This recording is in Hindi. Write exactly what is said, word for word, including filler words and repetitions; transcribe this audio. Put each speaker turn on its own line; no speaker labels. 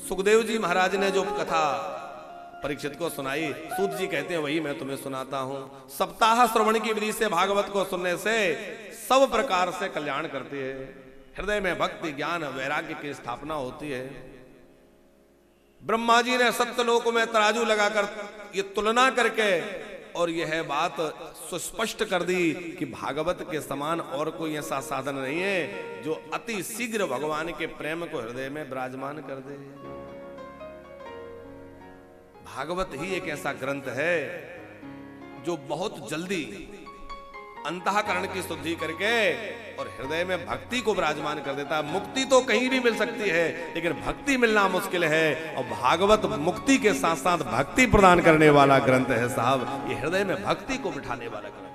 सुखदेव जी महाराज ने जो कथा परीक्षित को सुनाई, सूत जी कहते हैं वही मैं तुम्हें सुनाता हूं। सप्ताह श्रवण की विधि से भागवत को सुनने से सब प्रकार से कल्याण करती है। हृदय में भक्ति ज्ञान वैराग्य की स्थापना होती है। ब्रह्मा जी ने सत्यलोक में तराजू लगाकर ये तुलना करके और यह बात सुस्पष्ट कर दी कि भागवत के समान और कोई ऐसा साधन नहीं है जो अति शीघ्र भगवान के प्रेम को हृदय में विराजमान कर दे। भागवत ही एक ऐसा ग्रंथ है जो बहुत जल्दी अंतःकरण की शुद्धि करके और हृदय में भक्ति को विराजमान कर देता है। मुक्ति तो कहीं भी मिल सकती है लेकिन भक्ति मिलना मुश्किल है, और भागवत मुक्ति के साथ साथ भक्ति प्रदान करने वाला ग्रंथ है साहब। ये हृदय में भक्ति को बिठाने वाला ग्रंथ।